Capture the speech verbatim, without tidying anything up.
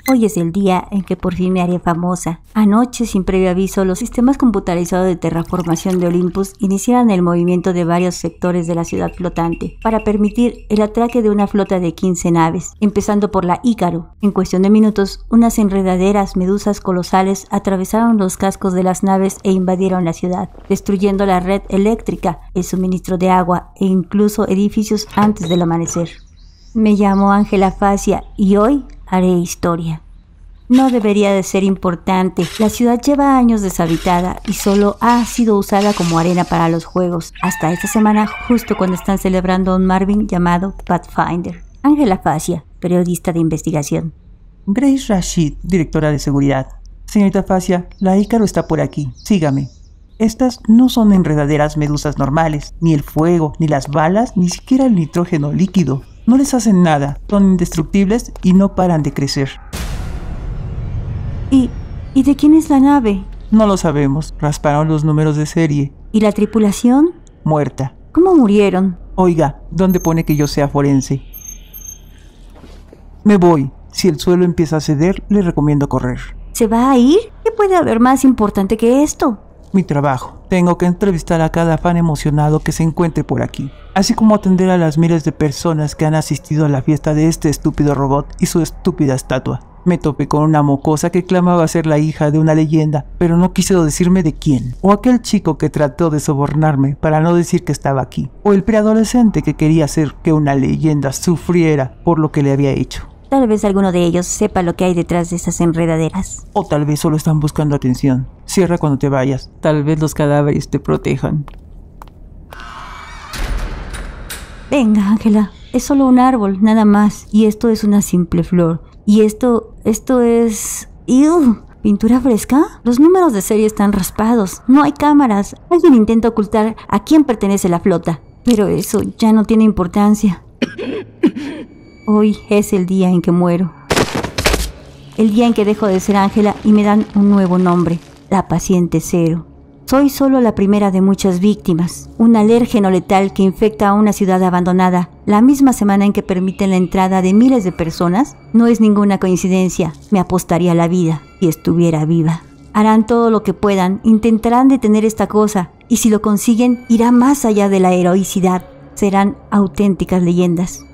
Hoy es el día en que por fin me haré famosa. Anoche, sin previo aviso, los sistemas computarizados de terraformación de Olympus iniciaron el movimiento de varios sectores de la ciudad flotante para permitir el atraque de una flota de quince naves, empezando por la Ícaro. En cuestión de minutos, unas enredaderas medusas colosales atravesaron los cascos de las naves e invadieron la ciudad, destruyendo la red eléctrica, el suministro de agua e incluso edificios antes del amanecer. Me llamo Ángela Facia y hoy haré historia. No debería de ser importante. La ciudad lleva años deshabitada y solo ha sido usada como arena para los juegos, hasta esta semana justo cuando están celebrando un Marvin llamado Pathfinder. Ángela Facia, periodista de investigación. Grace Rashid, directora de seguridad. Señorita Facia, la Ícaro está por aquí. Sígame. Estas no son enredaderas medusas normales. Ni el fuego, ni las balas, ni siquiera el nitrógeno líquido. No les hacen nada, son indestructibles y no paran de crecer. ¿Y, ¿Y de quién es la nave? No lo sabemos, rasparon los números de serie. ¿Y la tripulación? Muerta. ¿Cómo murieron? Oiga, ¿dónde pone que yo sea forense? Me voy. Si el suelo empieza a ceder, le recomiendo correr. ¿Se va a ir? ¿Qué puede haber más importante que esto? Mi trabajo. Tengo que entrevistar a cada fan emocionado que se encuentre por aquí, así como atender a las miles de personas que han asistido a la fiesta de este estúpido robot y su estúpida estatua. Me topé con una mocosa que clamaba ser la hija de una leyenda, pero no quiso decirme de quién. O aquel chico que trató de sobornarme para no decir que estaba aquí. O el preadolescente que quería hacer que una leyenda sufriera por lo que le había hecho. Tal vez alguno de ellos sepa lo que hay detrás de esas enredaderas. O tal vez solo están buscando atención. Cierra cuando te vayas. Tal vez los cadáveres te protejan. Venga, Ángela. Es solo un árbol, nada más. Y esto es una simple flor. Y esto... esto es... ¡Ew! ¿Pintura fresca? Los números de serie están raspados. No hay cámaras. Alguien intenta ocultar a quién pertenece la flota. Pero eso ya no tiene importancia. Hoy es el día en que muero. El día en que dejo de ser Ángela y me dan un nuevo nombre, la paciente cero. Soy solo la primera de muchas víctimas, un alérgeno letal que infecta a una ciudad abandonada la misma semana en que permiten la entrada de miles de personas. No es ninguna coincidencia, me apostaría la vida si estuviera viva. Harán todo lo que puedan, intentarán detener esta cosa y si lo consiguen irá más allá de la heroicidad, serán auténticas leyendas.